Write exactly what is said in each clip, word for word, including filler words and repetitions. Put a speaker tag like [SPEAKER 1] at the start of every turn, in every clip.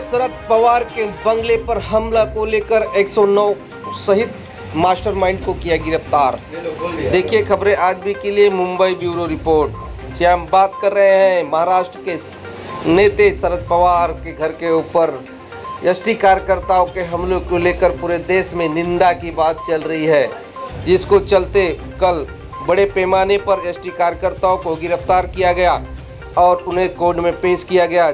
[SPEAKER 1] शरद पवार के बंगले पर हमला को लेकर एक सौ नौ सहित मास्टरमाइंड को किया गिरफ्तार। देखिए खबरें आज भी के लिए मुंबई ब्यूरो रिपोर्ट। क्या हम बात कर रहे हैं महाराष्ट्र के नेता शरद पवार के घर के ऊपर एसटी कार्यकर्ताओं के हमलों को लेकर पूरे देश में निंदा की बात चल रही है, जिसको चलते कल बड़े पैमाने पर एसटी कार्यकर्ताओं को गिरफ्तार किया गया और उन्हें कोर्ट में पेश किया गया।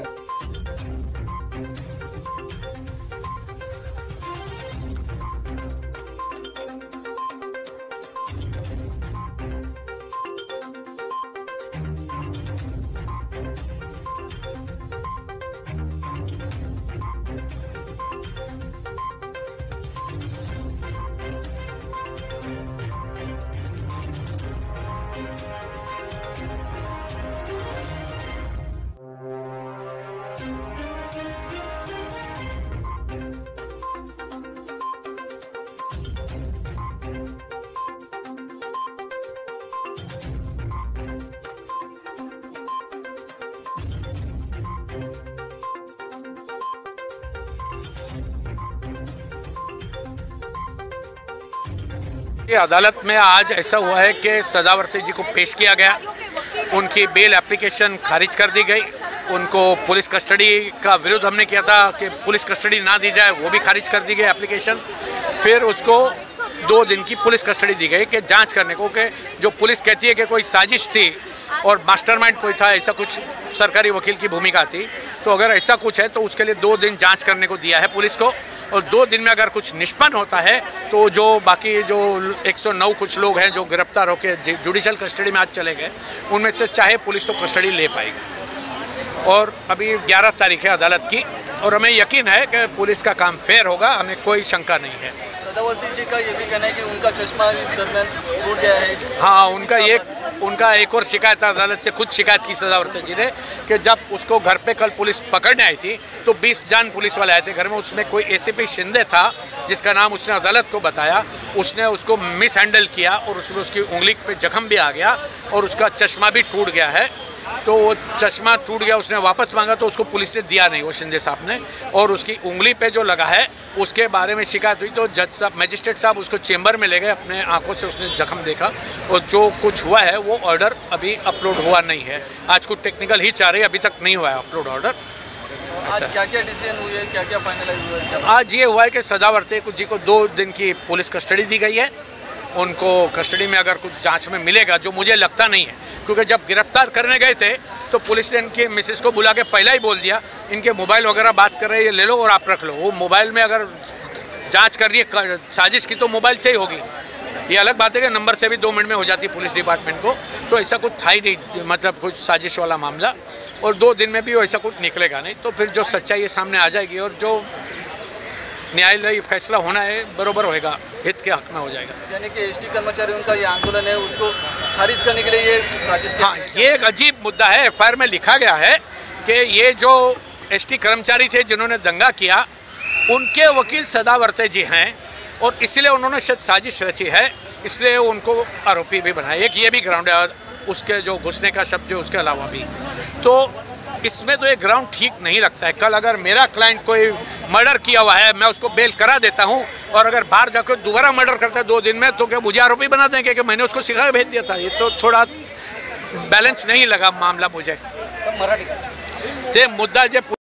[SPEAKER 2] अदालत में आज ऐसा हुआ है कि सदावर्ती जी को पेश किया गया, उनकी बेल एप्लीकेशन खारिज कर दी गई। उनको पुलिस कस्टडी का विरोध हमने किया था कि पुलिस कस्टडी ना दी जाए, वो भी खारिज कर दी गई एप्लीकेशन। फिर उसको दो दिन की पुलिस कस्टडी दी गई कि जांच करने को, कि जो पुलिस कहती है कि कोई साजिश थी और मास्टरमाइंड कोई था, ऐसा कुछ सरकारी वकील की भूमिका थी। तो अगर ऐसा कुछ है तो उसके लिए दो दिन जांच करने को दिया है पुलिस को, और दो दिन में अगर कुछ निष्पन्न होता है तो जो बाकी जो एक सौ नौ कुछ लोग हैं जो गिरफ्तार होकर जुडिशल कस्टडी में आज चले गए, उनमें से चाहे पुलिस तो कस्टडी ले पाएगी। और अभी ग्यारह तारीख है अदालत की, और हमें यकीन है कि पुलिस का काम फेयर होगा, हमें कोई शंका नहीं है।
[SPEAKER 3] सदावर्ती जी का ये भी कहना है कि उनका चश्मा इस दरमियान टूट गया है।
[SPEAKER 2] हाँ, उनका ये उनका एक और शिकायत अदालत से खुद शिकायत की सदावर्ती जी ने कि जब उसको घर पे कल पुलिस पकड़ने आई थी तो बीस जान पुलिस वाले आए थे घर में। उसमें कोई एसीपी शिंदे था जिसका नाम उसने अदालत को बताया, उसने उसको मिस हैंडल किया और उसमें उसकी उंगली पे जख्म भी आ गया और उसका चश्मा भी टूट गया है। तो वो चश्मा टूट गया, उसने वापस मांगा तो उसको पुलिस ने दिया नहीं, वो शिंदे साहब ने। और उसकी उंगली पे जो लगा है उसके बारे में शिकायत हुई तो जज साहब, मजिस्ट्रेट साहब उसको चेंबर में ले गए, अपने आंखों से उसने जख्म देखा। और जो कुछ हुआ है वो ऑर्डर अभी अपलोड हुआ नहीं है। आज कुछ टेक्निकल ही चाह रही है, अभी तक नहीं हुआ है अपलोड ऑर्डर।
[SPEAKER 3] आज क्या क्या डिसीजन हुई है, क्या क्या फाइनलाइज हुआ है?
[SPEAKER 2] आज ये हुआ है कि सदावर्ती जी को दो दिन की पुलिस कस्टडी दी गई है। उनको कस्टडी में अगर कुछ जांच में मिलेगा, जो मुझे लगता नहीं है, क्योंकि जब गिरफ्तार करने गए थे तो पुलिस ने इनके मिसेस को बुला के पहला ही बोल दिया, इनके मोबाइल वगैरह बात कर रहे हैं, ये ले लो और आप रख लो। वो मोबाइल में अगर जांच कर रही है साजिश की तो मोबाइल से ही होगी। ये अलग बात है कि नंबर से भी दो मिनट में हो जाती है पुलिस डिपार्टमेंट को, तो ऐसा कुछ था ही नहीं, मतलब कुछ साजिश वाला मामला। और दो दिन में भी ऐसा कुछ निकलेगा नहीं, तो फिर जो सच्चाई सामने आ जाएगी और जो न्यायालयी फैसला होना है बरोबर होएगा, हित के हक में हो जाएगा।
[SPEAKER 3] यानी कि एसटी कर्मचारियों का ये आंदोलन है, उसको खारिज करने के लिए ये साजिश।
[SPEAKER 2] हाँ, ये एक अजीब मुद्दा है। एफ आई आर में लिखा गया है कि ये जो एसटी कर्मचारी थे जिन्होंने दंगा किया, उनके वकील सदावर्ती जी हैं और इसलिए उन्होंने शायद साजिश रची है, इसलिए उनको आरोपी भी बनाया। एक ये भी ग्राउंड है, उसके जो घुसने का शब्द जो उसके अलावा भी, तो इसमें तो ये ग्राउंड ठीक नहीं लगता है। कल अगर मेरा क्लाइंट कोई मर्डर किया हुआ है, मैं उसको बेल करा देता हूं, और अगर बाहर जाकर दोबारा मर्डर करता है दो दिन में, तो क्या मुझे आरोपी बना देंगे कि मैंने उसको सिखा के भेज दिया था? ये तो थोड़ा बैलेंस नहीं लगा मामला मुझे।
[SPEAKER 3] मराठी
[SPEAKER 2] मुद्दा जो